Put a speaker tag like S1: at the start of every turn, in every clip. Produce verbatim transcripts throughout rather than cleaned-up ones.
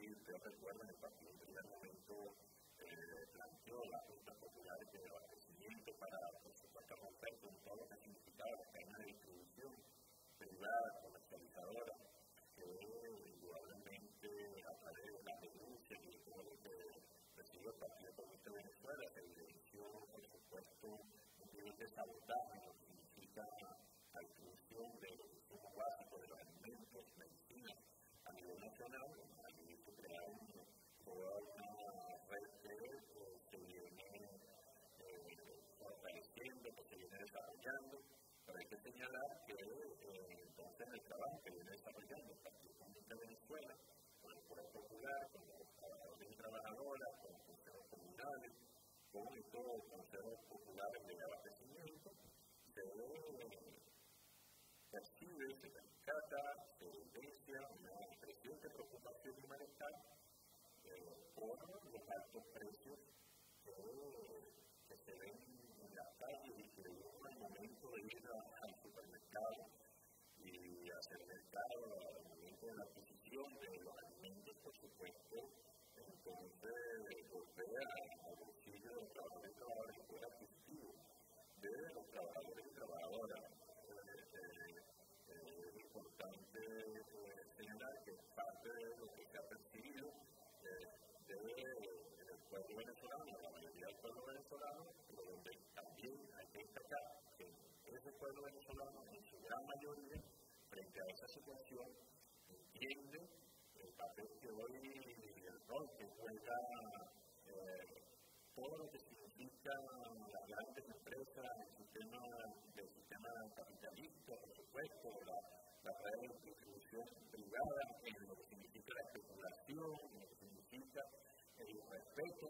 S1: ustedes recuerdan, el partido en primer momento eh, planteó las juntas populares de abastecimiento para, por supuesto, romper con todo lo que significaba la cadena de distribución privada, comercializadora, que indudablemente a través de las denuncias y de todo lo que recibió el Partido Comunista de Venezuela se evidenció, por supuesto, un nivel de sabotaje, lo que significa la distribución de los insumos básicos de los alimentos, medicinas a nivel nacional. Allí se crearon toda una red que eh, se viene eh, fortaleciendo, que se viene desarrollando, pero hay que señalar que eh, entonces el trabajo que viene desarrollando el Partido Comunista de Venezuela, con el Poder Popular, con los trabajadores y trabajadoras, con los consejos comunales, con todos los consejos populares de abastecimiento, se percibe, se rescata, se evidencia una creciente preocupación y malestar eh, por los altos precios que, que se ven en las calles y que en el momento de ir al supermercado y hacer el mercado, al momento de la adquisición de los alimentos, por supuesto, entonces golpea al bolsillo de los trabajadores y trabajadoras, el poder adquisitivo de los trabajadores y trabajadoras. Es importante eh, señalar que parte de lo que se ha percibido eh, del pueblo venezolano, la mayoría del pueblo venezolano, pero donde también hay que destacar que ese pueblo venezolano, en su gran mayoría, frente a esa situación, entiende el papel que hoy, el rol que juega eh, todo lo que significan las grandes empresas, el sistema, el sistema capitalista, por supuesto, la, la red de distribución privada, en lo que significa la especulación, en lo que significa el respeto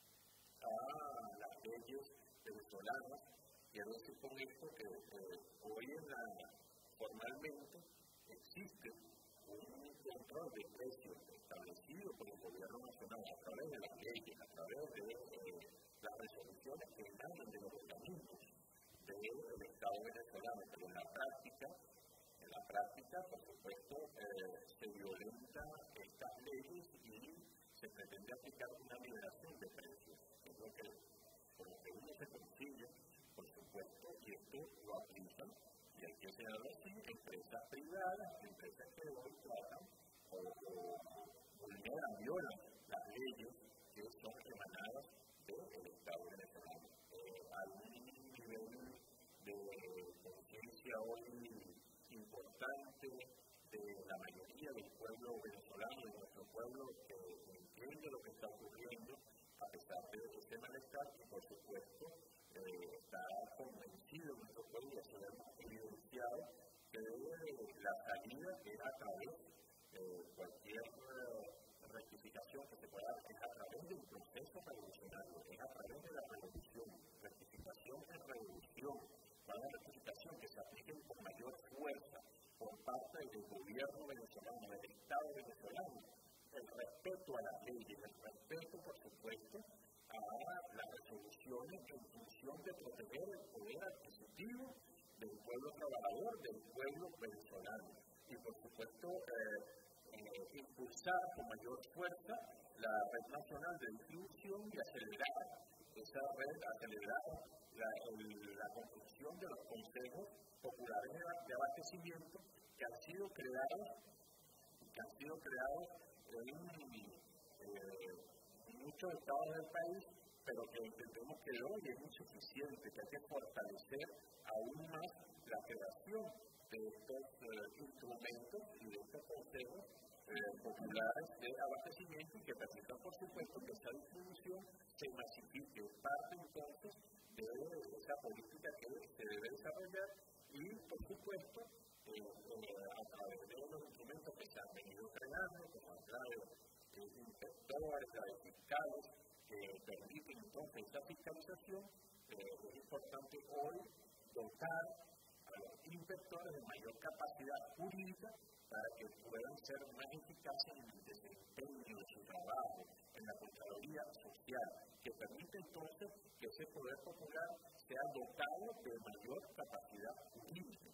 S1: a las leyes venezolanas. Quiero decir con esto que eh, hoy en la, formalmente existe un control de precios establecido por el gobierno nacional a través de las leyes, a través de eh, las resoluciones que emanan de los organismos del Estado venezolano, pero en la práctica, en la práctica, por supuesto, eh, se violentan estas leyes y se pretende aplicar una liberación de precios, que es lo que, por lo que uno se consigue, por supuesto, y esto lo aplican, y hay que señalarlo así, empresas privadas, empresas que hoy tratan o, o vulneran, violan las leyes que son emanadas del Estado venezolano. Eh, hay un nivel de conciencia hoy importante de la mayoría del pueblo venezolano, de nuestro pueblo, que entiende lo que está ocurriendo a pesar de ese malestar y, por supuesto, eh, está convencido nuestro pueblo, y así lo hemos evidenciado, que la salida es a través de eh, cualquier eh, rectificación que se pueda dar, es a través de un proceso revolucionario, es a través de la revolución, rectificación es revolución, para una rectificación que se aplique con mayor fuerza por parte del gobierno venezolano, del Estado venezolano, el respeto a las leyes, el respeto, por supuesto, a las resoluciones en función de proteger el poder adquisitivo del pueblo trabajador, del pueblo venezolano. Y, por supuesto, eh, eh, impulsar con mayor fuerza la red nacional de distribución y acelerar esa red, acelerar la, el, la construcción de los consejos populares de abastecimiento que han sido creados, que han sido creados en eh, muchos estados del país, pero que entendemos que hoy es insuficiente, que hay que fortalecer aún más la creación de estos eh, instrumentos y de estos consejos eh, populares de abastecimiento y que permitan, por supuesto, que esa distribución se masifique, parte entonces de esa política que se debe desarrollar y, por supuesto, eh, eh, a través de los instrumentos que se han venido creando, como a través de inspectores, de fiscales, que permiten entonces esa fiscalización, eh, es importante hoy dotar a los inspectores de mayor capacidad jurídica para que puedan ser más eficaces en el desempeño de su trabajo, en la Contraloría Social, que permite entonces que ese poder popular sea dotado de mayor capacidad jurídica.